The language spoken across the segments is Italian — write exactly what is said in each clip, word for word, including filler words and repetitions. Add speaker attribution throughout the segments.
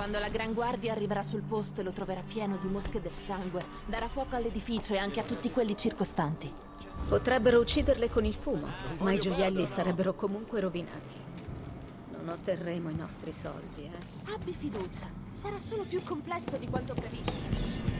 Speaker 1: Quando la Gran Guardia arriverà sul posto e lo troverà pieno di mosche del sangue, darà fuoco all'edificio e anche a tutti quelli circostanti.
Speaker 2: Potrebbero ucciderle con il fumo, ma i gioielli sarebbero comunque rovinati. Non otterremo i nostri soldi, eh?
Speaker 1: Abbi fiducia, sarà solo più complesso di quanto previsto.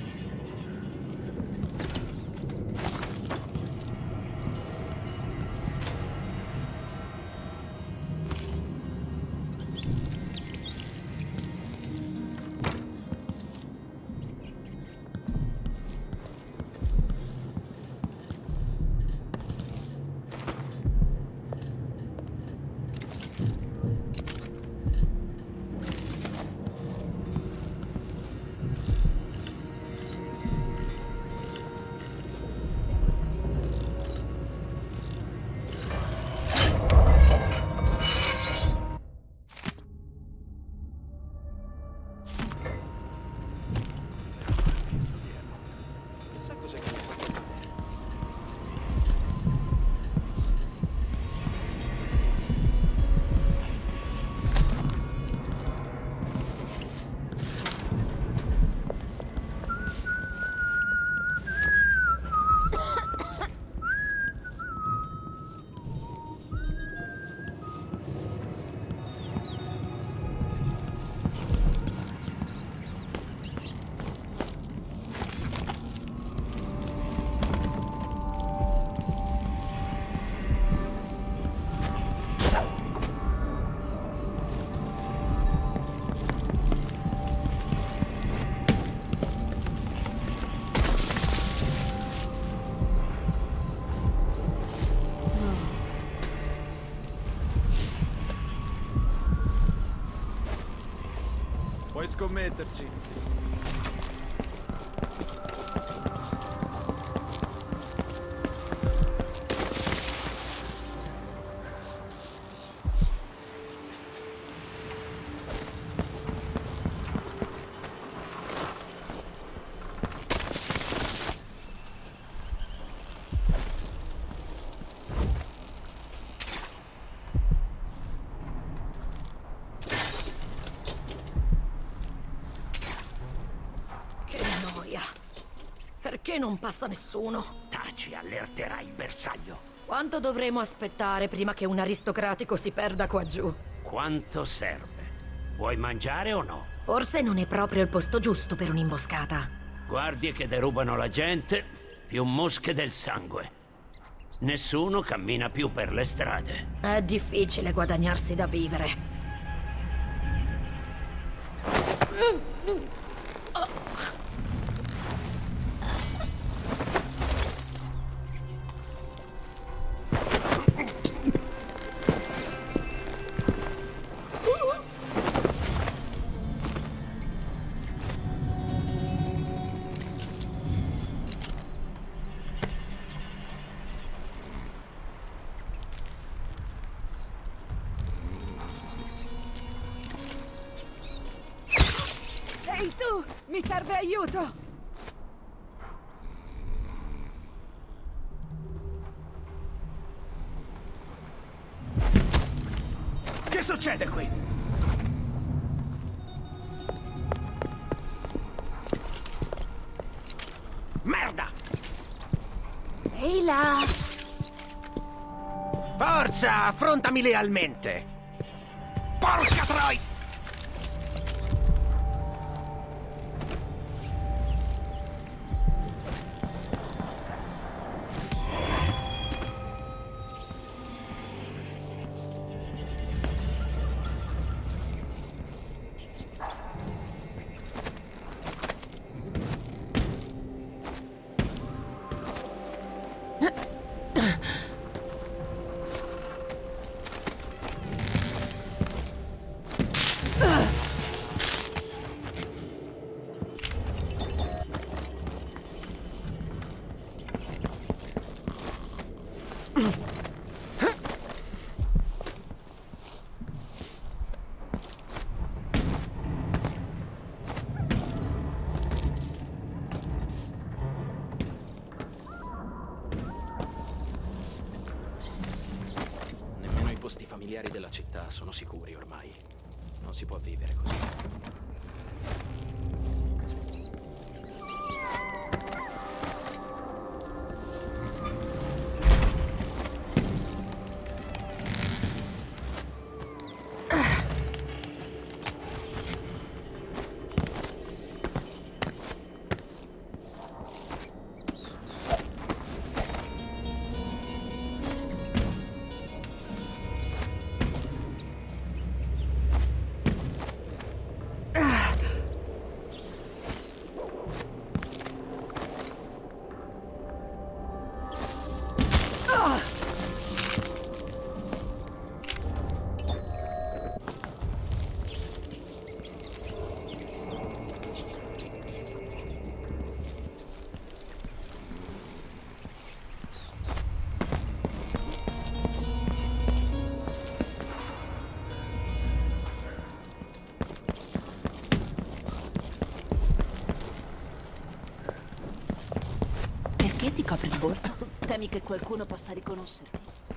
Speaker 3: Puoi scommetterci.
Speaker 2: Perché non passa nessuno?
Speaker 4: Taci, allerterà il bersaglio.
Speaker 2: Quanto dovremo aspettare prima che un aristocratico si perda qua giù?
Speaker 4: Quanto serve? Vuoi mangiare o no?
Speaker 2: Forse non è proprio il posto giusto per un'imboscata.
Speaker 4: Guardie che derubano la gente, più mosche del sangue. Nessuno cammina più per le strade.
Speaker 2: È difficile guadagnarsi da vivere.
Speaker 5: Ehi tu! Mi serve aiuto!
Speaker 4: Che succede qui? Merda!
Speaker 2: Ehi là!
Speaker 4: Forza, affrontami lealmente! Porca troia!
Speaker 6: I posti familiari della città sono sicuri ormai. Non si può vivere così.
Speaker 1: Perché ti copri il volto? Temi che qualcuno possa riconoscerti?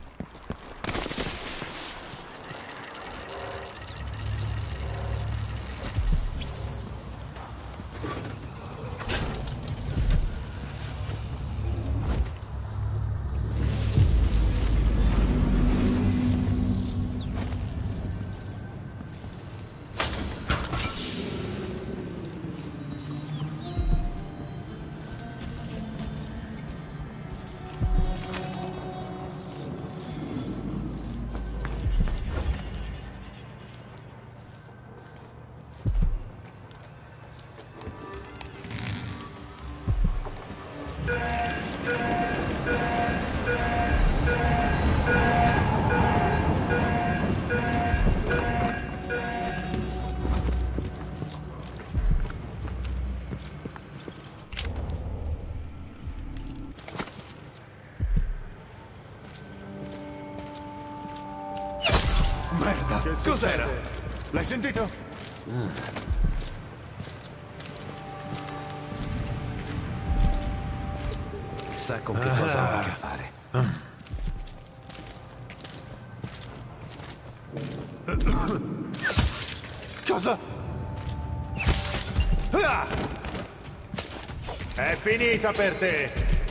Speaker 3: Merda! Cos'era? L'hai sentito?
Speaker 4: Ah.
Speaker 3: Sa con che cosa ha a che fare. Cosa? Ah! È finita per te!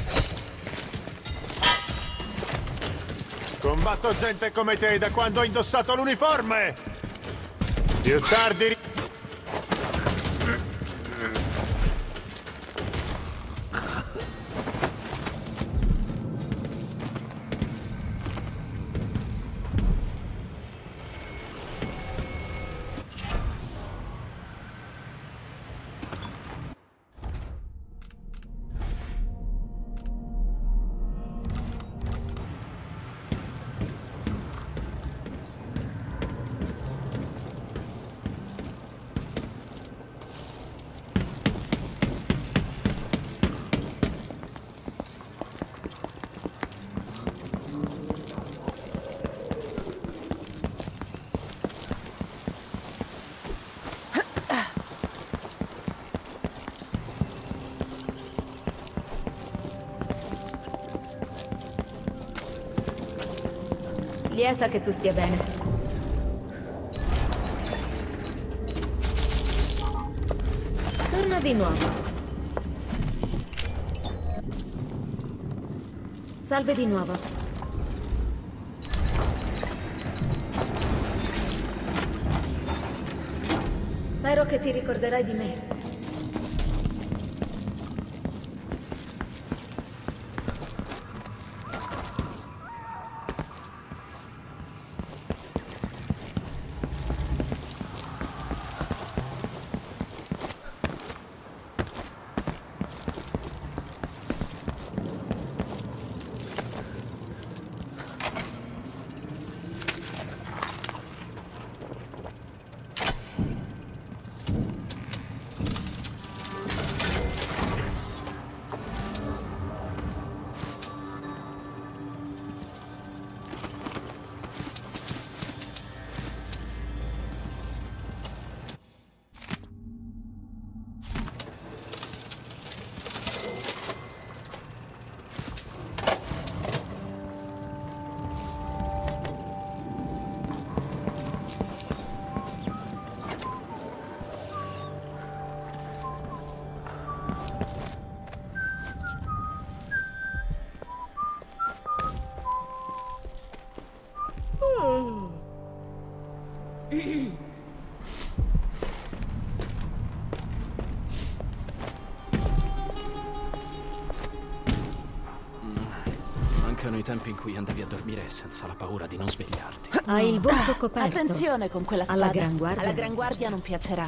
Speaker 3: Combatto gente come te da quando ho indossato l'uniforme! Più tardi...
Speaker 2: Lieta che tu stia bene. Torna di nuovo. Salve di nuovo. Spero che ti ricorderai di me.
Speaker 6: Mancano i tempi in cui andavi a dormire senza la paura di non svegliarti.
Speaker 2: Hai il volto coperto.
Speaker 1: Attenzione con quella spada.
Speaker 2: Alla Gran Guardia.
Speaker 1: Alla Gran Guardia non piacerà.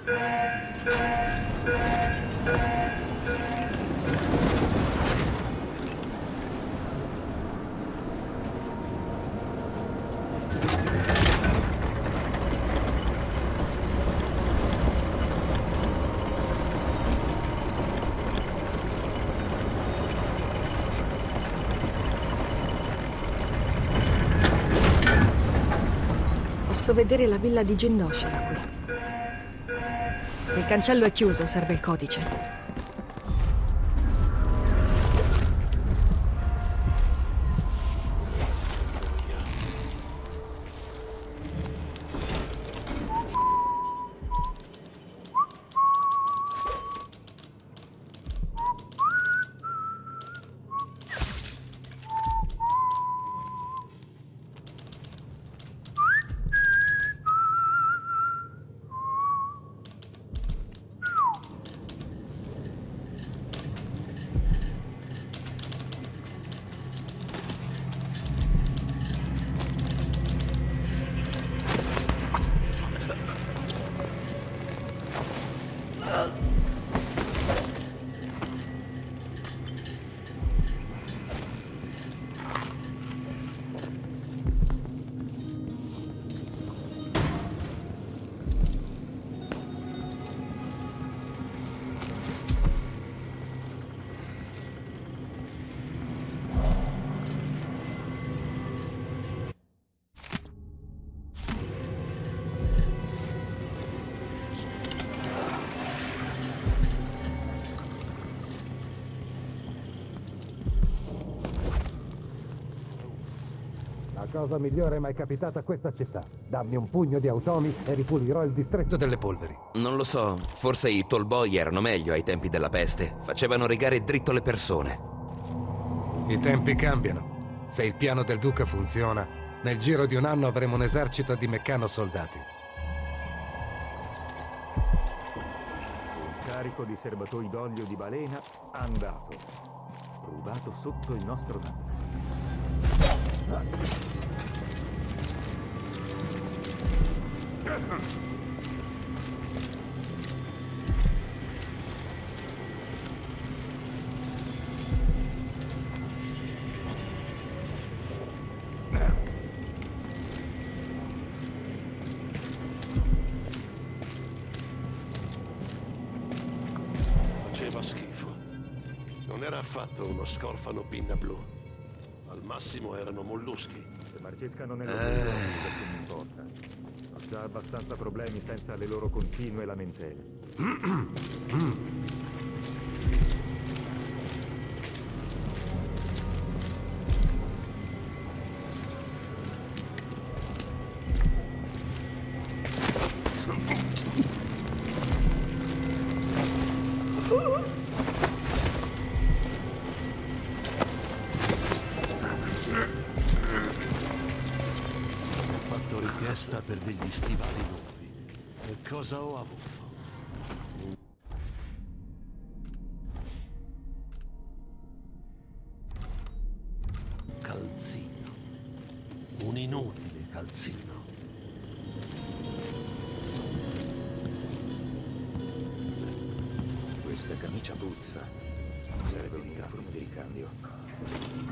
Speaker 7: Posso vedere la villa di Jindoshi da qui. Il cancello è chiuso, serve il codice.
Speaker 8: La cosa migliore mai capitata a questa città. Dammi un pugno di automi e ripulirò il distretto delle polveri.
Speaker 9: Non lo so, forse i tallboy erano meglio ai tempi della peste. Facevano rigare dritto le persone.
Speaker 8: I tempi cambiano. Se il piano del duca funziona, nel giro di un anno avremo un esercito di meccano-soldati.
Speaker 10: Un carico di serbatoi d'olio di balena andato. Rubato sotto il nostro naso.
Speaker 11: Faceva schifo. Non era affatto uno scorfano pinna blu. Al massimo erano molluschi.
Speaker 10: Se marcescano nello eh... non importa. Ho già abbastanza problemi senza le loro continue lamentele.
Speaker 11: Per degli stivali nuovi. E cosa ho avuto? Un calzino. Un inutile calzino.
Speaker 10: Questa camicia puzza. Serve un microfono di ricambio.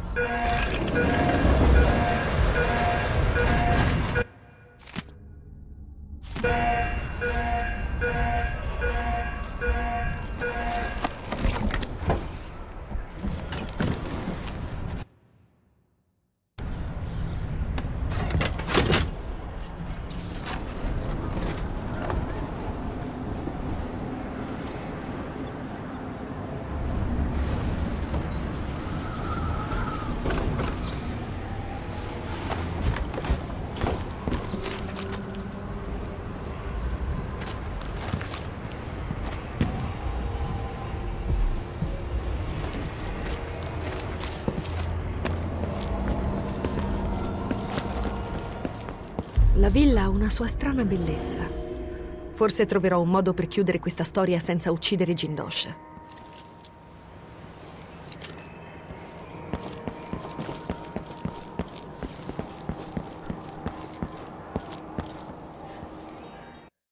Speaker 7: La villa ha una sua strana bellezza. Forse troverò un modo per chiudere questa storia senza uccidere Jindosh.